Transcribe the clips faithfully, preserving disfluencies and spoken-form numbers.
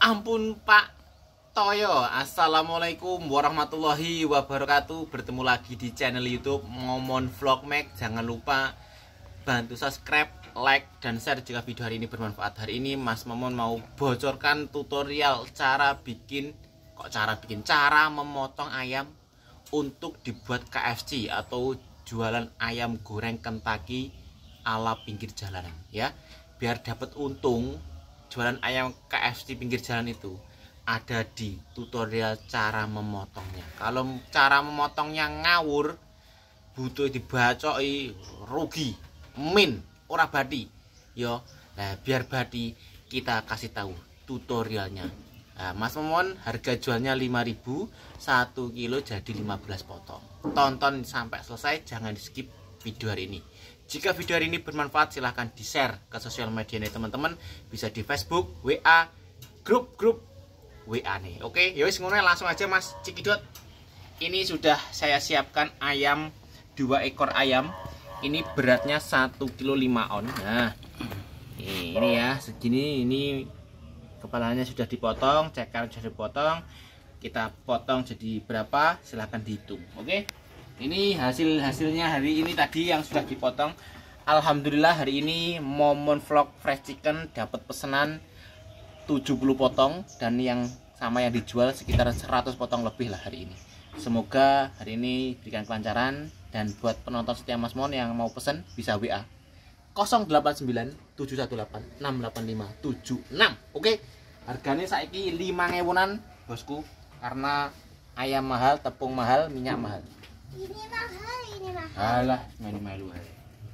Ampun Pak Toyo. Assalamualaikum warahmatullahi wabarakatuh. Bertemu lagi di channel YouTube Momon Vlogmax. Jangan lupa bantu subscribe, like, dan share jika video hari ini bermanfaat. Hari ini Mas Momon mau bocorkan tutorial cara bikin Kok cara bikin? Cara memotong ayam untuk dibuat K F C atau jualan ayam goreng Kentucky ala pinggir jalanan, ya. Biar dapat untung, jualan ayam K F C pinggir jalan itu ada di tutorial cara memotongnya. Kalau cara memotongnya ngawur, butuh dibacoi, rugi, min, ora badi. Yo, nah biar badi kita kasih tahu tutorialnya. Nah, Mas Momon harga jualnya lima ribu, satu kilo jadi lima belas potong. Tonton sampai selesai, jangan di skip video hari ini. Jika video hari ini bermanfaat, silahkan di-share ke sosial media nih teman-teman. Bisa di Facebook, W A, grup-grup W A nih. Oke, yowis ngono langsung aja Mas Cikidot. Ini sudah saya siapkan ayam, dua ekor ayam. Ini beratnya satu kilo lima on. Nah, ini ya, segini. Ini kepalanya sudah dipotong, cekar sudah dipotong. Kita potong jadi berapa, silahkan dihitung. Oke. Ini hasil-hasilnya hari ini tadi yang sudah dipotong. Alhamdulillah hari ini Momon Vlog Fresh Chicken dapat pesanan tujuh puluh potong, dan yang sama yang dijual sekitar seratus potong lebih lah hari ini. Semoga hari ini berikan kelancaran, dan buat penonton setia Mas Momon yang mau pesen bisa W A nol delapan sembilan tujuh satu delapan enam delapan lima tujuh enam. Oke. Harganya saiki lima ngewunan bosku, karena ayam mahal, tepung mahal, minyak mahal. Ini mahal, ini mahal. Alah, malu-malu aja.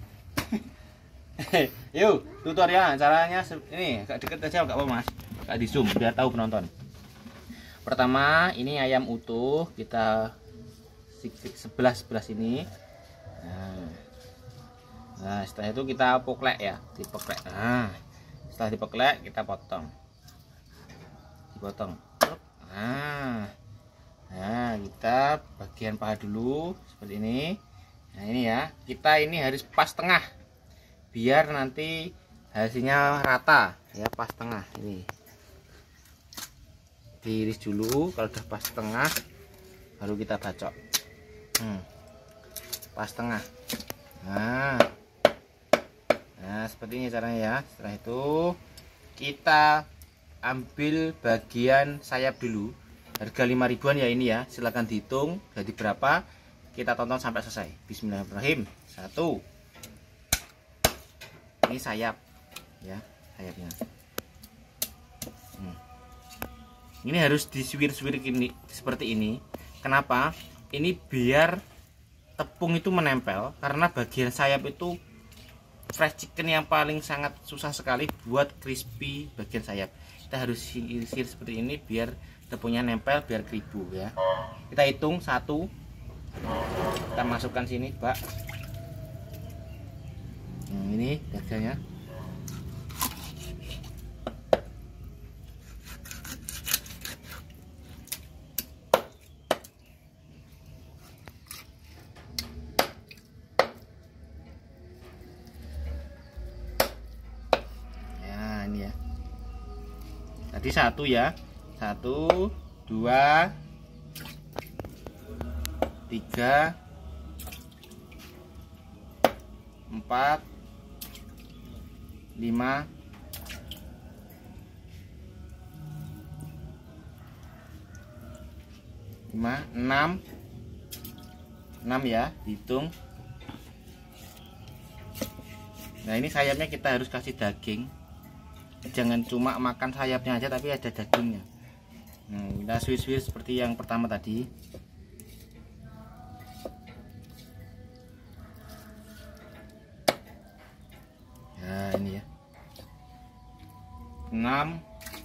Yuk, tutorial caranya ini agak deket aja enggak apa Mas. Enggak di zoom biar tahu penonton. Pertama, ini ayam utuh, kita sik-sik sebelah-sebelah sini. Nah. Nah, setelah itu kita poklek ya, dipoklek. Nah, setelah dipoklek kita potong. Dipotong. Nah. Nah, kita bagian paha dulu seperti ini. Nah, ini ya. Kita ini harus pas tengah. Biar nanti hasilnya rata, ya, pas tengah ini. Diiris dulu, kalau udah pas tengah baru kita bacok. Hmm. Pas tengah. Nah. Nah, seperti ini caranya ya. Setelah itu kita ambil bagian sayap dulu. Harga lima ribuan ya ini ya. Silahkan dihitung jadi berapa. Kita tonton sampai selesai. Bismillahirrahmanirrahim. Satu. Ini sayap ya, sayapnya. Hmm. Ini harus disuwir-suwir gini seperti ini. Kenapa? Ini biar tepung itu menempel, karena bagian sayap itu fresh chicken yang paling sangat susah sekali buat crispy bagian sayap. Kita harus sisir seperti ini biar tepungnya nempel, biar keribu ya. Kita hitung satu, kita masukkan sini Pak. Nah, ini dagangnya. Ya, ini ya. Tadi satu ya. Satu, dua, tiga, empat, lima, lima, enam, enam ya, hitung. Nah, ini sayapnya kita harus kasih daging. Jangan cuma makan sayapnya aja, tapi ada dagingnya. Nah, kita suwir-suwir seperti yang pertama tadi. Nah, ini ya. enam.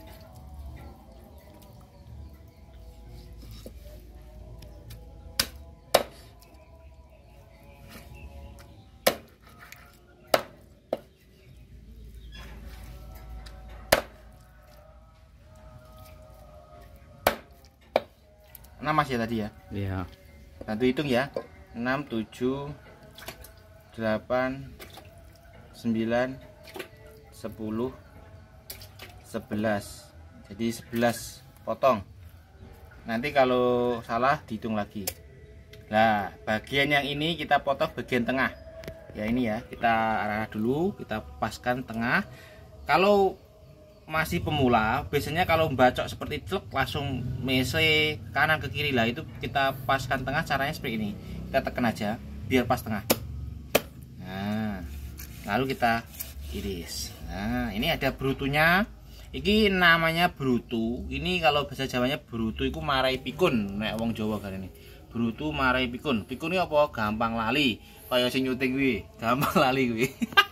enam Mas ya tadi ya? Iya. Nanti hitung ya. enam, tujuh, delapan, sembilan, sepuluh, sebelas. Jadi sebelas potong. Nanti kalau salah dihitung lagi. Nah, bagian yang ini kita potong bagian tengah. Ya ini ya, kita arah dulu, kita paskan tengah. Kalau masih pemula, biasanya kalau bacok seperti truk langsung mese kanan ke kiri lah, itu kita paskan tengah. Caranya seperti ini, kita tekan aja biar pas tengah. Nah, lalu kita iris. Nah, ini ada brutunya. Iki namanya brutu. Ini kalau bahasa Jawanya brutu itu marai pikun. Nek wong Jawa kan ini. Brutu marai pikun. Pikun ini apa? Gampang lali. Kayak sing nyuting kuwi, gampang lali kuwi.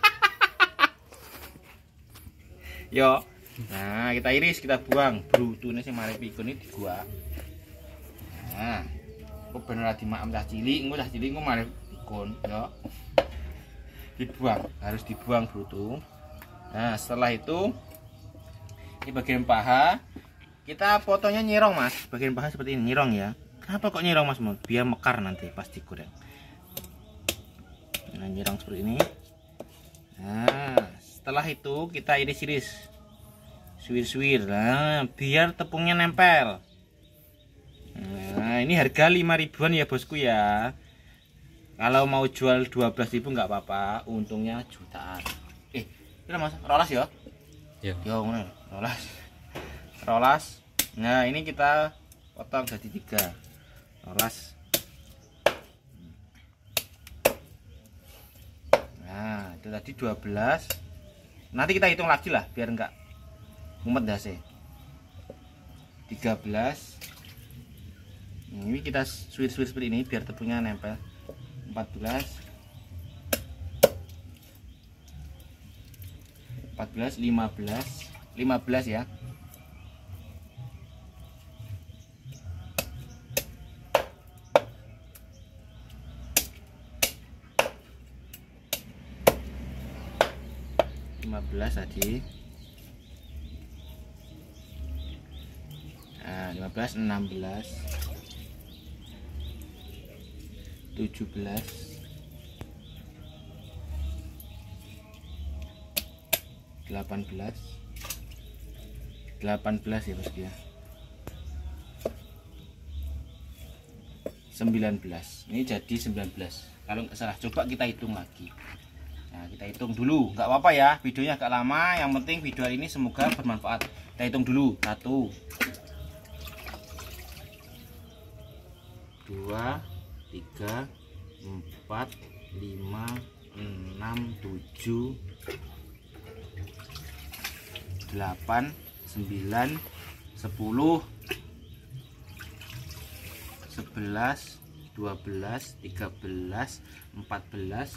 Yo. Nah, kita iris, kita buang. Brutune sing marai pikun ini digua. Nah, kok bener di maam cah cilik, engko cah cilik engko marai pikun, yo. Dibuang, harus dibuang brutu. Nah, setelah itu ini bagian paha kita potongnya nyirong, Mas. Bagian paha seperti ini, nyirong ya. Kenapa kok nyirong, Mas? Biar mekar nanti pas digoreng. Nah, nyirong seperti ini. Nah, setelah itu kita iris-iris, suwir-suwir. Nah, biar tepungnya nempel. Nah, ini harga lima ribuan ya, Bosku ya. Kalau mau jual dua belas ribu nggak apa-apa, untungnya jutaan. Eh, ini Mas, rolas ya? Ya. Yo, ngono. Rolas. Rolas. Nah, ini kita potong jadi tiga. Rolas. Nah, itu tadi dua belas. Nanti kita hitung lagi lah biar enggak mumet dasi. tiga belas. Ini kita suwir-suwir seperti ini biar tepungnya nempel. empat belas. empat belas, lima belas. lima belas ya. lima belas tadi. Nah, lima belas, enam belas. tujuh belas. delapan belas. delapan belas ya, Bos ya. sembilan belas. Ini jadi sembilan belas. Kalau nggak salah, coba kita hitung lagi. Nah, kita hitung dulu. Nggak apa-apa ya, videonya agak lama. Yang penting video ini semoga bermanfaat. Kita hitung dulu. Satu, dua, tiga, empat, lima, enam, tujuh, delapan, sembilan, sepuluh, sebelas, dua belas, tiga belas, empat belas,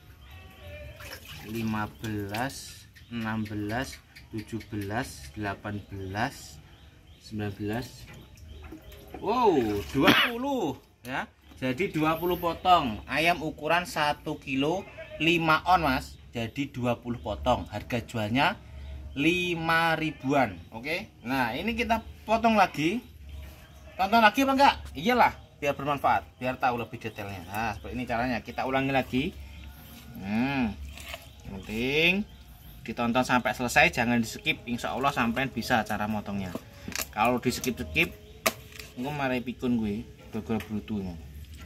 lima belas, enam belas, tujuh belas, delapan belas, sembilan belas. Wow, dua puluh ya. Jadi dua puluh potong ayam ukuran satu kilo lima on, Mas. Jadi dua puluh potong. Harga jualnya lima ribuan. Oke. Nah, ini kita potong lagi. Tonton lagi apa enggak? Iyalah, biar bermanfaat, biar tahu lebih detailnya. Nah, seperti ini caranya. Kita ulangi lagi. Hmm. Yang penting ditonton sampai selesai, jangan di skip. Insya Allah sampai bisa cara motongnya. Kalau di skip skip engko marai pikun gue gara-gara brutunya.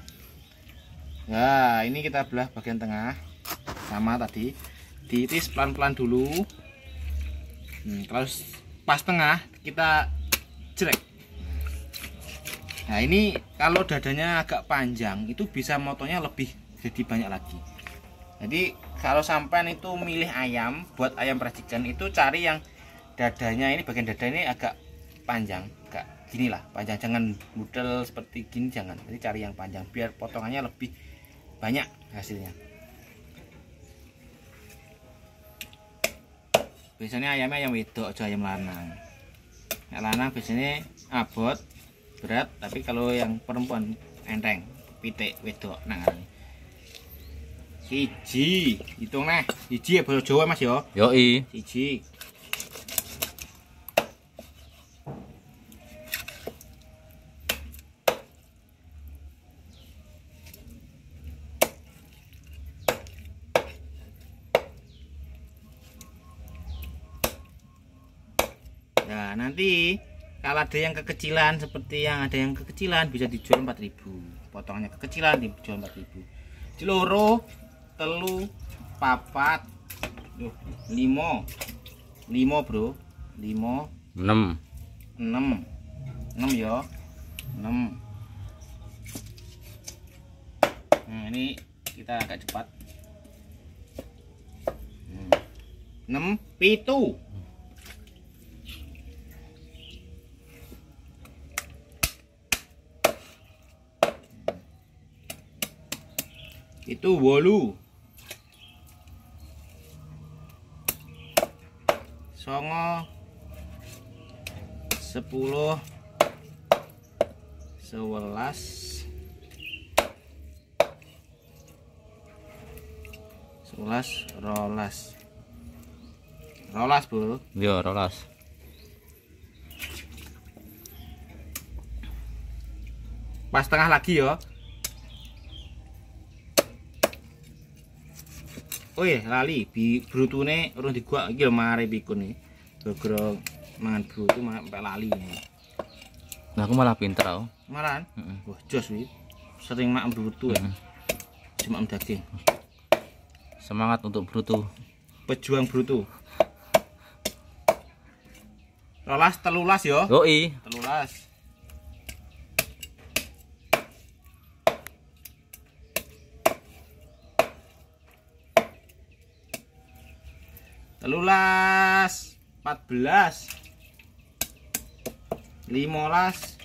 Ya, ini kita belah bagian tengah sama tadi, diiris pelan-pelan dulu. Hmm, kalau pas tengah kita jelek. Nah, ini kalau dadanya agak panjang itu bisa motongnya lebih jadi banyak lagi. Jadi kalau sampean itu milih ayam buat ayam racikan, itu cari yang dadanya ini, bagian dada ini agak panjang, agak gini lah panjang, jangan model seperti gini, jangan. Jadi cari yang panjang biar potongannya lebih banyak hasilnya. Biasanya ayamnya ayam wedok aja, ayam lanang. Yang lanang biasanya abot berat, tapi kalau yang perempuan enteng, pitik wedok nang ngarani. Siji, hitung nah. Siji ya bahasa Jawa, Mas yo. Yoi. Siji. Ya, nanti kalau ada yang kekecilan seperti yang ada yang kekecilan bisa dijual empat ribu. Potongannya kekecilan dijual empat ribu. Ciloro, telu, papat, yuh, limo, limo bro, limo, enam, enam, enam ya, enam. Nah, ini kita agak cepat. enam, pitu. Itu wolu, songo, sepuluh, sebelas, sebelas, rolas, rolas bu, yo rolas. Pas tengah lagi ya. Oh iya, lali, bi brutune urung diguak iki lho mare pikun iki. Gara-gara mangan brutu sampai lali. Nah, aku malah pinter aku. Malahan? Heeh. Wah, jos iki. Sering makan brutu ya. Cuma daging. Semangat untuk brutu. Pejuang brutu. Rolas telulas ya. Yoi. Telulas. Telulas, empat belas, limolas,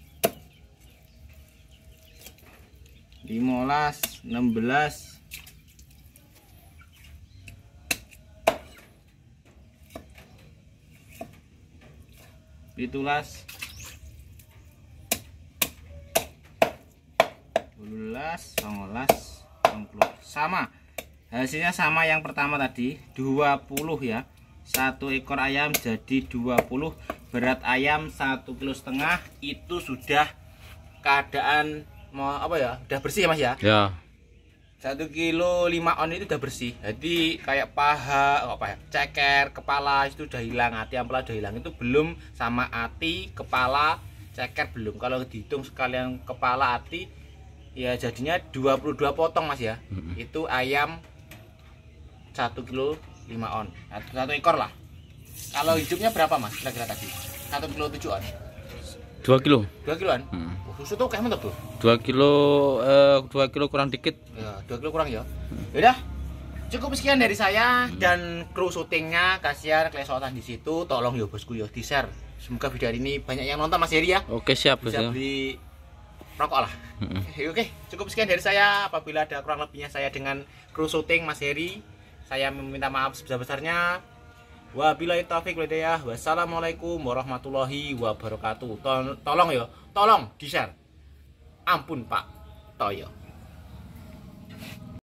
limolas, enam belas, pitulas, dululas, songolas, songpuluh. Sama. Hasilnya sama yang pertama tadi, dua puluh ya. Satu ekor ayam jadi dua puluh. Berat ayam satu kilo setengah. Itu sudah keadaan mau apa ya? Udah bersih ya Mas ya? Ya. Satu kilo lima on itu udah bersih. Jadi kayak paha, apa ya? Ceker, kepala itu udah hilang, hati ampela udah hilang. Itu belum sama hati, kepala, ceker belum. Kalau dihitung sekalian kepala, hati, ya jadinya dua puluh dua potong Mas ya. Mm-mm. Itu ayam satu kilo lima on, satu ekor lah. Kalau hidupnya berapa Mas kira-kira tadi? satu kilo tujuh on, dua kilo. dua kiloan. Hmm. Oh, susu tuh kayak mantap tuh. dua kilo eh dua kilo kurang dikit. Ya, dua kilo kurang ya. Yaudah, cukup sekian dari saya dan kru syutingnya. Kasihan kelesotan di situ. Tolong ya bosku ya di-share. Semoga video hari ini banyak yang nonton Mas Heri ya. Oke, siap Bisa ya. beli rokok lah. Mm-mm. Oke, cukup sekian dari saya. Apabila ada kurang lebihnya saya dengan kru syuting Mas Heri, saya meminta maaf sebesar-besarnya. Wabillahi taufik wal hidayah. Wassalamualaikum warahmatullahi wabarakatuh. Tol tolong ya, tolong di-share. Ampun Pak Toyo.